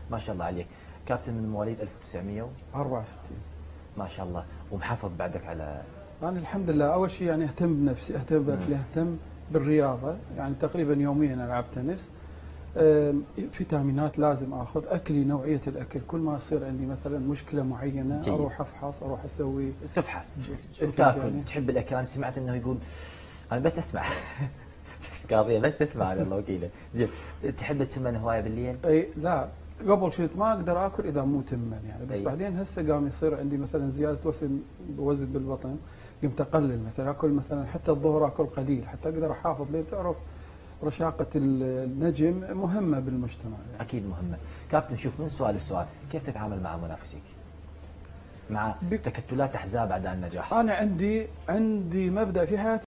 ما شاء الله عليك. كابتن من مواليد 1964. ما شاء الله، ومحافظ بعدك على. أنا الحمد لله أول شيء يعني أهتم بنفسي، أهتم بأكلي، أهتم بالرياضة، يعني تقريبا يوميا ألعب تنس. فيتامينات لازم اخذ، اكلي نوعيه الاكل، كل ما يصير عندي مثلا مشكله معينه جيد. اروح افحص، اروح اسوي. تفحص وتاكل يعني. تحب الاكل، انا سمعت انه يقول، انا بس اسمع بس قاضيه بس تسمع على الله وكيله. زين، تحب تسمن هوايه بالليل؟ اي لا، قبل كنت ما اقدر اكل اذا مو تمن يعني، بس أي. بعدين هسه قام يصير عندي مثلا زياده وزن بالبطن، قمت اقلل مثلا اكل مثلا حتى الظهر اكل قليل حتى اقدر احافظ ليه. تعرف رشاقه النجم مهمه بالمجتمع يعني. اكيد مهمه. كابتن شوف، من سؤال لسؤال، كيف تتعامل مع منافسيك؟ مع تكتلات احزاب اعداء النجاح. انا عندي مبدا في حياتي